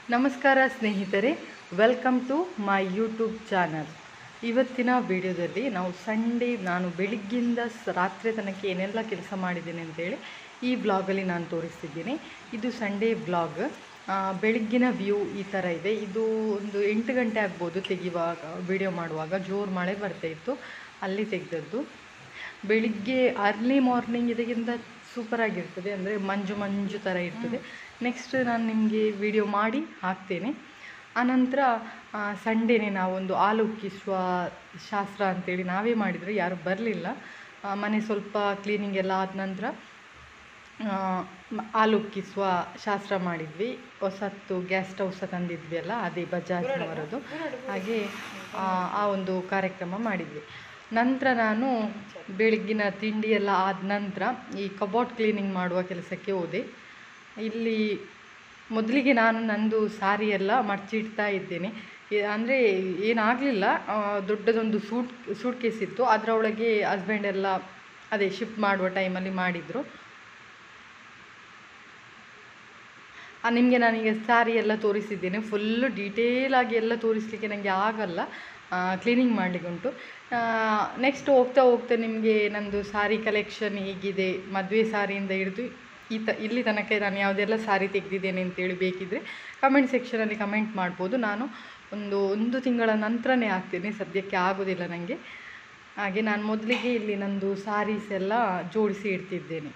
ನಮಸ್ಕಾರ ಸ್ನೇಹಿತರೆ, welcome to my YouTube channel. ಇವತ್ತಿನ ವಿಡಿಯೋದಲ್ಲಿ ನಾವು ಸಂಡೇ ನಾನು ಬೆಳಿಗ್ಗಿಂದ ರಾತ್ರಿ ತನಕ ಏನೆಲ್ಲ ಕೆಲಸ ಮಾಡಿದ್ದೇನೆ ಅಂತೇಳಿ ಈ ವ್ಲಾಗಲ್ಲಿ ನಾನು ತೋರಿಸ್ತಿದ್ದೀನಿ. ಇದು ಸಂಡೇ ವ್ಲಾಗ್. ಬೆಳಗ್ಗಿನ ವ್ಯೂ ಈ ಥರ ಇದೆ. ಇದು ಒಂದು 8 ಗಂಟೆ ಆಗ್ಬೋದು ತೆಗೆಯುವಾಗ, ವಿಡಿಯೋ ಮಾಡುವಾಗ ಜೋರು ಮಳೆ ಬರ್ತಾಯಿತ್ತು, ಅಲ್ಲಿ ತೆಗೆದದ್ದು. ಬೆಳಿಗ್ಗೆ ಅರ್ಲಿ ಮಾರ್ನಿಂಗ್ ಇದಕ್ಕಿಂತ ಸೂಪರಾಗಿರ್ತದೆ, ಅಂದರೆ ಮಂಜು ಮಂಜು ಥರ ಇರ್ತದೆ. ನೆಕ್ಸ್ಟ್ ನಾನು ನಿಮಗೆ ವಿಡಿಯೋ ಮಾಡಿ ಹಾಕ್ತೇನೆ. ಆನಂತರ ಸಂಡೇನೇ ನಾವೊಂದು ಹಾಲು ಉಕ್ಕಿಸುವ ಶಾಸ್ತ್ರ ಅಂತೇಳಿ ನಾವೇ ಮಾಡಿದರೆ, ಯಾರು ಬರಲಿಲ್ಲ. ಮನೆ ಸ್ವಲ್ಪ ಕ್ಲೀನಿಂಗ್ ಎಲ್ಲ ಆದ ನಂತರ ಹಾಲು ಉಕ್ಕಿಸುವ ಶಾಸ್ತ್ರ ಮಾಡಿದ್ವಿ. ಹೊಸತ್ತು ಗ್ಯಾಸ್ ಸ್ಟವ್ ಸಹ ತಂದಿದ್ವಿ ಅಲ್ಲ, ಅದೇ ಬಜಾಜ್ನವರದು. ಹಾಗೆ ಆ ಒಂದು ಕಾರ್ಯಕ್ರಮ ಮಾಡಿದ್ವಿ. ನಂತರ ನಾನು ಬೆಳಗ್ಗಿನ ತಿಂಡಿ ಎಲ್ಲ ಆದ ನಂತರ ಈ ಕಬೋರ್ಡ್ ಕ್ಲೀನಿಂಗ್ ಮಾಡುವ ಕೆಲಸಕ್ಕೆ ಹೋದೆ. ಇಲ್ಲಿ ಮೊದಲಿಗೆ ನಾನು ನಂದು ಸಾರಿ ಎಲ್ಲ ಮಡಚಿಡ್ತಾ ಇದ್ದೇನೆ. ಅಂದರೆ ಏನಾಗಲಿಲ್ಲ, ದೊಡ್ಡದೊಂದು ಸೂಟ್ ಕೇಸ್ ಇತ್ತು, ಅದರೊಳಗೆ ಹಸ್ಬೆಂಡ್ ಎಲ್ಲ ಅದೇ ಶಿಫ್ಟ್ ಮಾಡುವ ಟೈಮಲ್ಲಿ ಮಾಡಿದರು. ನಿಮಗೆ ನಾನೀಗ ಸಾರಿ ಎಲ್ಲ ತೋರಿಸಿದ್ದೇನೆ. ಫುಲ್ಲು ಡೀಟೇಲಾಗಿ ಎಲ್ಲ ತೋರಿಸಲಿಕ್ಕೆ ನನಗೆ ಆಗಲ್ಲ, ಕ್ಲೀನಿಂಗ್ ಮಾಡಲಿಕ್ಕೆ ಉಂಟು. ನೆಕ್ಸ್ಟ್ ಹೋಗ್ತಾ ಹೋಗ್ತಾ ನಿಮಗೆ ನಂದು ಸಾರಿ ಕಲೆಕ್ಷನ್ ಹೇಗಿದೆ, ಮದುವೆ ಸಾರಿಯಿಂದ ಹಿಡಿದು ಇಲ್ಲಿ ತನಕ ನಾನು ಯಾವುದೆಲ್ಲ ಸಾರಿ ತೆಗೆದಿದ್ದೇನೆ ಅಂತೇಳಿ ಬೇಕಿದ್ದರೆ ಕಮೆಂಟ್ ಸೆಕ್ಷನಲ್ಲಿ ಕಮೆಂಟ್ ಮಾಡ್ಬೋದು. ನಾನು ಒಂದು ತಿಂಗಳ ನಂತರನೇ ಹಾಕ್ತೇನೆ, ಸದ್ಯಕ್ಕೆ ಆಗೋದಿಲ್ಲ ನನಗೆ. ಹಾಗೆ ನಾನು ಮೊದಲಿಗೆ ಇಲ್ಲಿ ನಂದು ಸಾರೀಸ್ ಎಲ್ಲ ಜೋಡಿಸಿ ಇಡ್ತಿದ್ದೇನೆ.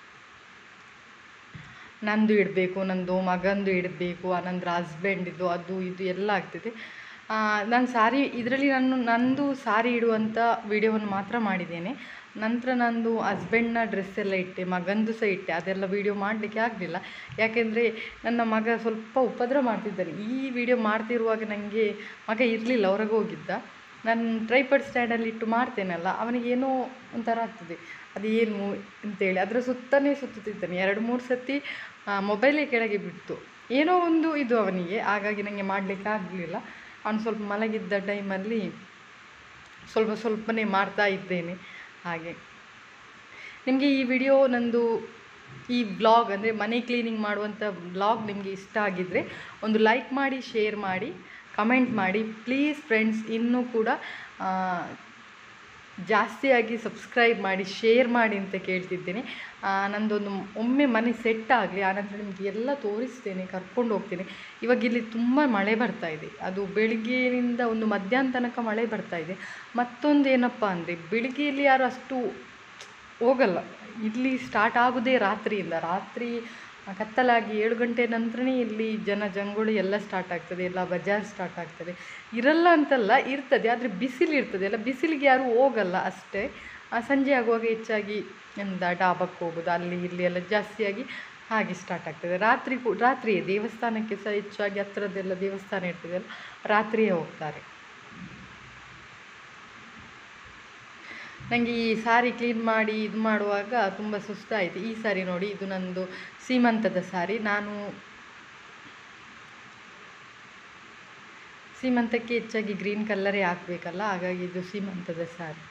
ನಂದು ಇಡಬೇಕು, ನಂದು ಮಗಂದು ಇಡಬೇಕು, ಆನಂತರ ಹಸ್ಬೆಂಡಿದು ಅದು ಇದು ಎಲ್ಲ ಆಗ್ತದೆ. ನಾನು ಸಾರಿ ಇದರಲ್ಲಿ ನಂದು ಸಾರಿ ಇಡುವಂಥ ವಿಡಿಯೋವನ್ನು ಮಾತ್ರ ಮಾಡಿದ್ದೇನೆ. ನಂತರ ನಂದು ಹಸ್ಬೆಂಡ್ನ ಡ್ರೆಸ್ ಎಲ್ಲ ಇಟ್ಟೆ, ಮಗಂದು ಸಹ ಇಟ್ಟೆ. ಅದೆಲ್ಲ ವಿಡಿಯೋ ಮಾಡಲಿಕ್ಕೆ ಆಗಲಿಲ್ಲ, ಯಾಕೆಂದರೆ ನನ್ನ ಮಗ ಸ್ವಲ್ಪ ಉಪದ್ರ ಮಾಡ್ತಿದ್ದಾನೆ. ಈ ವಿಡಿಯೋ ಮಾಡ್ತಿರುವಾಗ ನನಗೆ ಮಗ ಇರಲಿಲ್ಲ, ಹೊರಗೆ ಹೋಗಿದ್ದ. ನಾನು ಟ್ರೈಪಾಡ್ ಸ್ಟ್ಯಾಂಡಲ್ಲಿ ಇಟ್ಟು ಮಾಡ್ತೇನಲ್ಲ, ಅವನಿಗೇನೋ ಒಂಥರ ಆಗ್ತದೆ, ಅದೇನು ಅಂತೇಳಿ ಅದರ ಸುತ್ತನೇ ಸುತ್ತುತ್ತಿದ್ದಾನೆ. 2-3 ಸತಿ ಮೊಬೈಲೇ ಕೆಳಗೆ ಬಿಟ್ಟು ಏನೋ ಒಂದು ಇದು ಅವನಿಗೆ. ಹಾಗಾಗಿ ನನಗೆ ಮಾಡಲಿಕ್ಕೆ ಆಗಲಿಲ್ಲ. ಅವನು ಸ್ವಲ್ಪ ಮಲಗಿದ್ದ ಟೈಮಲ್ಲಿ ಸ್ವಲ್ಪನೇ ಮಾಡ್ತಾ ಇದ್ದೇನೆ. ಹಾಗೆ ನಿಮಗೆ ಈ ವಿಡಿಯೋ ನಂದು ಈ ಬ್ಲಾಗ್, ಅಂದರೆ ಮನೆ ಕ್ಲೀನಿಂಗ್ ಮಾಡುವಂಥ ಬ್ಲಾಗ್ ನಿಮಗೆ ಇಷ್ಟ ಆಗಿದ್ದರೆ ಒಂದು ಲೈಕ್ ಮಾಡಿ, ಶೇರ್ ಮಾಡಿ, ಕಮೆಂಟ್ ಮಾಡಿ ಪ್ಲೀಸ್ ಫ್ರೆಂಡ್ಸ್. ಇನ್ನೂ ಕೂಡ ಜಾಸ್ತಿಯಾಗಿ ಸಬ್ಸ್ಕ್ರೈಬ್ ಮಾಡಿ, ಶೇರ್ ಮಾಡಿ ಅಂತ ಕೇಳ್ತಿದ್ದೇನೆ. ನಂದೊಂದು ಒಮ್ಮೆ ಮನೆ ಸೆಟ್ ಆಗಲಿ, ಆನಂತರ ನಿಮಗೆ ಎಲ್ಲ ತೋರಿಸ್ತೇನೆ, ಕರ್ಕೊಂಡು ಹೋಗ್ತೇನೆ. ಇವಾಗ ಇಲ್ಲಿ ತುಂಬ ಮಳೆ ಬರ್ತಾಯಿದೆ, ಅದು ಬೆಳಿಗ್ಗೆಯಿಂದ ಒಂದು ಮಧ್ಯಾಹ್ನ ತನಕ ಮಳೆ ಬರ್ತಾಯಿದೆ. ಮತ್ತೊಂದು ಏನಪ್ಪ ಅಂದರೆ, ಬೆಳಿಗ್ಗೆಯಲ್ಲಿ ಯಾರು ಅಷ್ಟು ಹೋಗಲ್ಲ. ಇಲ್ಲಿ ಸ್ಟಾರ್ಟ್ ಆಗೋದೇ ರಾತ್ರಿಯಿಂದ. ರಾತ್ರಿ ಕತ್ತಲಾಗಿ 7 ಗಂಟೆ ನಂತರನೇ ಇಲ್ಲಿ ಜಂಗುಳಿ ಎಲ್ಲ ಸ್ಟಾರ್ಟ್ ಆಗ್ತದೆ, ಎಲ್ಲ ಬಜಾರ್ ಸ್ಟಾರ್ಟ್ ಆಗ್ತದೆ. ಇರಲ್ಲ ಅಂತಲ್ಲ, ಇರ್ತದೆ, ಆದರೆ ಬಿಸಿಲು ಇರ್ತದೆ ಅಲ್ಲ, ಬಿಸಿಲಿಗೆ ಯಾರೂ ಹೋಗಲ್ಲ ಅಷ್ಟೇ. ಸಂಜೆ ಆಗುವಾಗ ಹೆಚ್ಚಾಗಿ ಡಾಬಕ್ಕೆ ಹೋಗೋದು, ಅಲ್ಲಿ ಇಲ್ಲಿ ಎಲ್ಲ ಜಾಸ್ತಿಯಾಗಿ ಹಾಗೆ ಸ್ಟಾರ್ಟ್ ಆಗ್ತದೆ. ರಾತ್ರಿಯೇ ದೇವಸ್ಥಾನಕ್ಕೆ ಸಹ ಹೆಚ್ಚಾಗಿ ಹತ್ತಿರದೆಲ್ಲ ದೇವಸ್ಥಾನ ಇರ್ತದಲ್ಲ, ರಾತ್ರಿಯೇ ಹೋಗ್ತಾರೆ. ನನಗೆ ಈ ಸಾರಿ ಕ್ಲೀನ್ ಮಾಡಿ ಇದು ಮಾಡುವಾಗ ತುಂಬ ಸುಸ್ತಾಯಿತು. ಈ ಸಾರಿ ನೋಡಿ, ಇದು ನಂದು ಸೀಮಂತದ ಸಾರಿ. ನಾನು ಸೀಮಂತಕ್ಕೆ ಹೆಚ್ಚಾಗಿ ಗ್ರೀನ್ ಕಲ್ಲರೇ ಹಾಕಬೇಕಲ್ಲ, ಹಾಗಾಗಿ ಇದು ಸೀಮಂತದ ಸಾರಿ.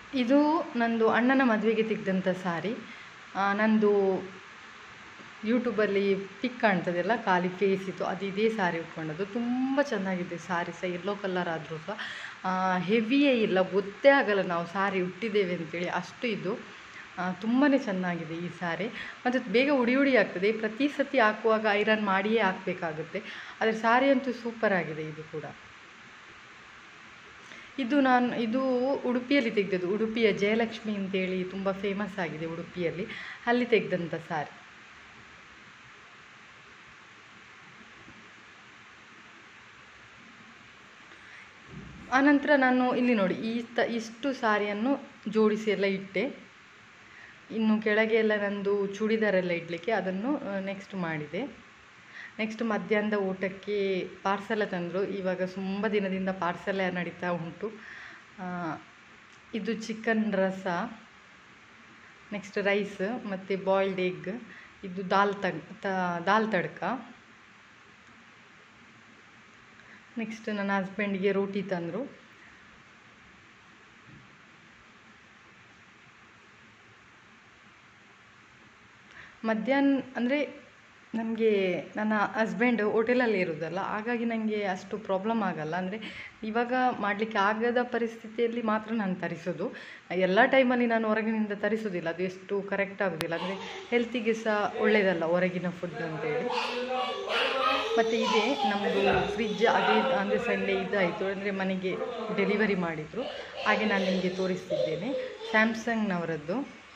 ಇದು ನಂದು ಅಣ್ಣನ ಮದುವೆಗೆ ತೆಗೆದಂಥ ಸಾರಿ. ನಂದು ಯೂಟ್ಯೂಬಲ್ಲಿ ಪಿಕ್ ಕಾಣ್ತದೆಲ್ಲ, ಖಾಲಿ ಫೇಸ್ ಇತ್ತು, ಅದು ಇದೇ ಸಾರಿ ಉಟ್ಕೊಂಡದ್ದು. ತುಂಬ ಚೆನ್ನಾಗಿದೆ ಸಾರಿ ಸಹ, ಯೆಲ್ಲೋ ಕಲರ್ ಆದರೂ ಸಹ ಹೆವಿಯೇ ಇಲ್ಲ, ಗೊತ್ತೇ ಆಗಲ್ಲ ನಾವು ಸಾರಿ ಉಟ್ಟಿದ್ದೇವೆ ಅಂತೇಳಿ, ಅಷ್ಟು ಇದು ತುಂಬಾ ಚೆನ್ನಾಗಿದೆ ಈ ಸಾರಿ. ಮತ್ತು ಬೇಗ ಉಡಿ ಆಗ್ತದೆ, ಪ್ರತಿ ಸತಿ ಹಾಕುವಾಗ ಐರನ್ ಮಾಡಿಯೇ ಹಾಕಬೇಕಾಗುತ್ತೆ. ಆದರೆ ಸಾರಿ ಅಂತೂ ಸೂಪರ್ ಆಗಿದೆ ಇದು ಕೂಡ. ಇದು ಉಡುಪಿಯಲ್ಲಿ ತೆಗೆದದ್ದು, ಉಡುಪಿಯ ಜಯಲಕ್ಷ್ಮಿ ಅಂತೇಳಿ ತುಂಬ ಫೇಮಸ್ ಆಗಿದೆ ಉಡುಪಿಯಲ್ಲಿ, ಅಲ್ಲಿ ತೆಗೆದಂಥ ಸಾರಿ. ಆನಂತರ ನಾನು ಇಲ್ಲಿ ನೋಡಿ ಇಷ್ಟು ಸಾರಿಯನ್ನು ಜೋಡಿಸಿ ಎಲ್ಲ ಇಟ್ಟೆ. ಇನ್ನು ಕೆಳಗೆ ಎಲ್ಲ ನಂದು ಚೂಡಿದಾರೆಲ್ಲ ಇಡಲಿಕ್ಕೆ ಅದನ್ನು ನೆಕ್ಸ್ಟ್ ಮಾಡಿದೆ. ನೆಕ್ಸ್ಟ್ ಮಧ್ಯಾಹ್ನದ ಊಟಕ್ಕೆ ಪಾರ್ಸೆಲ್ಲ ತಂದರು. ಇವಾಗ ತುಂಬ ದಿನದಿಂದ ಪಾರ್ಸೆಲ್ಲ ನಡೀತಾ ಉಂಟು. ಇದು ಚಿಕನ್ ರಸ, ನೆಕ್ಸ್ಟ್ ರೈಸ್ ಮತ್ತು ಬಾಯ್ಲ್ಡ್ ಎಗ್, ಇದು ದಾಲ್ ತಡ್ಕ. ನೆಕ್ಸ್ಟ್ ನನ್ನ ಹಸ್ಬೆಂಡ್ಗೆ ರೋಟಿ ತಂದರು. ಮಧ್ಯಾಹ್ನ ಅಂದರೆ ನಮಗೆ ನನ್ನ ಹಸ್ಬೆಂಡ್ ಹೋಟೆಲಲ್ಲಿ ಇರೋದಲ್ಲ, ಹಾಗಾಗಿ ನನಗೆ ಅಷ್ಟು ಪ್ರಾಬ್ಲಮ್ ಆಗಲ್ಲ. ಅಂದರೆ ಇವಾಗ ಮಾಡಲಿಕ್ಕೆ ಆಗದ ಪರಿಸ್ಥಿತಿಯಲ್ಲಿ ಮಾತ್ರ ನಾನು ತರಿಸೋದು. ಎಲ್ಲ ಟೈಮಲ್ಲಿ ನಾನು ಹೊರಗಿನಿಂದ ತರಿಸೋದಿಲ್ಲ, ಅದು ಎಷ್ಟು ಕರೆಕ್ಟ್ ಆಗೋದಿಲ್ಲ. ಅಂದರೆ ಹೆಲ್ತಿಗೆ ಸಹ ಒಳ್ಳೆಯದಲ್ಲ ಹೊರಗಿನ ಫುಡ್ ಅಂತೇಳಿ. ಮತ್ತು ಇದೇ ನಮ್ಮದು ಫ್ರಿಜ್, ಅದೇ ಅಂದರೆ ಸಂಡೇ ಇದಾಯಿತು, ಅಂದರೆ ಮನೆಗೆ ಡೆಲಿವರಿ ಮಾಡಿದರು, ಹಾಗೆ ನಾನು ನಿಮಗೆ ತೋರಿಸ್ತಿದ್ದೇನೆ. ಸ್ಯಾಮ್ಸಂಗ್ನವರದ್ದು.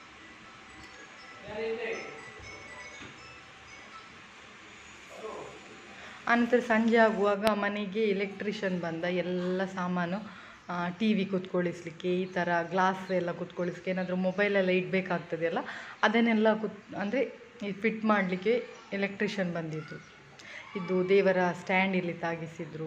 ಆನಂತರ ಸಂಜೆ ಆಗುವಾಗ ಮನೆಗೆ ಎಲೆಕ್ಟ್ರಿಷಿಯನ್ ಬಂದ. ಎಲ್ಲ ಸಾಮಾನು, ಟಿ ವಿ ಕೂತ್ಕೊಳ್ಳಿಸ್ಲಿಕ್ಕೆ, ಈ ಥರ ಗ್ಲಾಸ್ ಎಲ್ಲ ಕೂತ್ಕೊಳ್ಳಿಸ್ಲಿಕ್ಕೆ, ಏನಾದರೂ ಮೊಬೈಲೆಲ್ಲ ಇಡಬೇಕಾಗ್ತದೆಯಲ್ಲ, ಅದನ್ನೆಲ್ಲ ಅಂದರೆ ಫಿಟ್ ಮಾಡಲಿಕ್ಕೆ ಎಲೆಕ್ಟ್ರಿಷಿಯನ್ ಬಂದಿದ್ದು. ಇದು ದೇವರ ಸ್ಟ್ಯಾಂಡ್ ಇಲ್ಲಿ ತಾಗಿಸಿದ್ರು.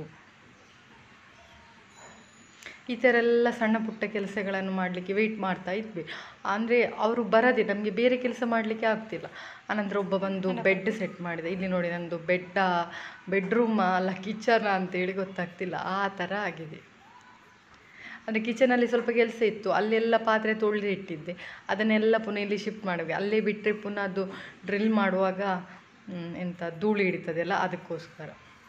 ಈ ಥರ ಎಲ್ಲ ಸಣ್ಣ ಪುಟ್ಟ ಕೆಲಸಗಳನ್ನು ಮಾಡಲಿಕ್ಕೆ ವೆಯ್ಟ್ ಮಾಡ್ತಾ ಇದ್ವಿ. ಅಂದರೆ ಅವರು ಬರದೆ ನಮಗೆ ಬೇರೆ ಕೆಲಸ ಮಾಡಲಿಕ್ಕೆ ಆಗ್ತಿಲ್ಲ. ಆನಂತರ ಒಬ್ಬ ಬಂದು ಬೆಡ್ ಸೆಟ್ ಮಾಡಿದೆ. ಇಲ್ಲಿ ನೋಡಿ, ನಂದು ಬೆಡ್ರೂಮ್ ಅಲ್ಲ ಕಿಚನ್ ಅಂತೇಳಿ ಗೊತ್ತಾಗ್ತಿಲ್ಲ, ಆ ಥರ ಆಗಿದೆ. ಅಂದರೆ ಕಿಚನಲ್ಲಿ ಸ್ವಲ್ಪ ಕೆಲಸ ಇತ್ತು, ಅಲ್ಲೆಲ್ಲ ಪಾತ್ರೆ ತೊಳೆದು ಇಟ್ಟಿದ್ದೆ, ಅದನ್ನೆಲ್ಲ ಪುನಃ ಇಲ್ಲಿ ಶಿಫ್ಟ್ ಮಾಡಬೇಕು. ಅಲ್ಲೇ ಬಿಟ್ಟರೆ ಪುನಃ ಅದು ಡ್ರಿಲ್ ಮಾಡುವಾಗ ಧೂಳು ಹಿಡಿತದೆಲ್ಲ, ಅದಕ್ಕೋಸ್ಕರ.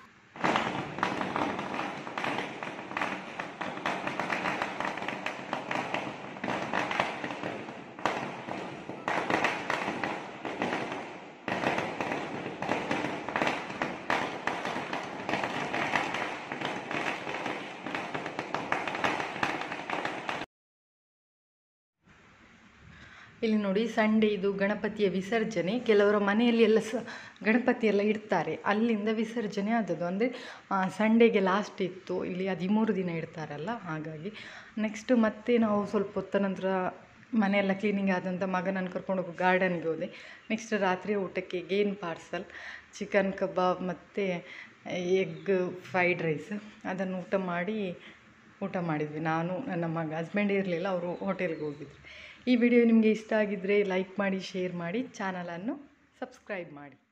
ಇಲ್ಲಿ ನೋಡಿ, ಸಂಡೇ ಇದು ಗಣಪತಿಯ ವಿಸರ್ಜನೆ. ಕೆಲವರ ಮನೆಯಲ್ಲಿ ಎಲ್ಲ ಗಣಪತಿ ಎಲ್ಲ ಇಡ್ತಾರೆ, ಅಲ್ಲಿಂದ ವಿಸರ್ಜನೆ ಆದದ್ದು. ಅಂದರೆ ಸಂಡೇಗೆ ಲಾಸ್ಟ್ ಇತ್ತು, ಇಲ್ಲಿ 13 ದಿನ ಇಡ್ತಾರಲ್ಲ, ಹಾಗಾಗಿ. ನೆಕ್ಸ್ಟ್ ಮತ್ತೆ ನಾವು ಸ್ವಲ್ಪ ಹೊತ್ತ ನಂತರ ಮನೆಯೆಲ್ಲ ಕ್ಲೀನಿಂಗ್ ಆದಂಥ ಮಗನನ್ನು ಕರ್ಕೊಂಡೋಗಿ ಗಾರ್ಡನ್ಗೆ ಹೋದೆ. ನೆಕ್ಸ್ಟ್ ರಾತ್ರಿ ಊಟಕ್ಕೆ ಗೇನ್ ಪಾರ್ಸಲ್, ಚಿಕನ್ ಕಬಾಬ್ ಮತ್ತು ಎಗ್ ಫ್ರೈಡ್ ರೈಸ್, ಅದನ್ನು ಊಟ ಮಾಡಿದ್ವಿ. ನಾನು, ನನ್ನ ಮಗ, ಹಸ್ಬೆಂಡ್ ಇರಲಿಲ್ಲ, ಅವರು ಹೋಟೆಲ್ಗೆ ಹೋಗಿದ್ರು. ಈ ವಿಡಿಯೋ ನಿಮಗೆ ಇಷ್ಟ ಆಗಿದ್ದರೆ ಲೈಕ್ ಮಾಡಿ, ಶೇರ್ ಮಾಡಿ, ಚಾನಲನ್ನು ಸಬ್ಸ್ಕ್ರೈಬ್ ಮಾಡಿ.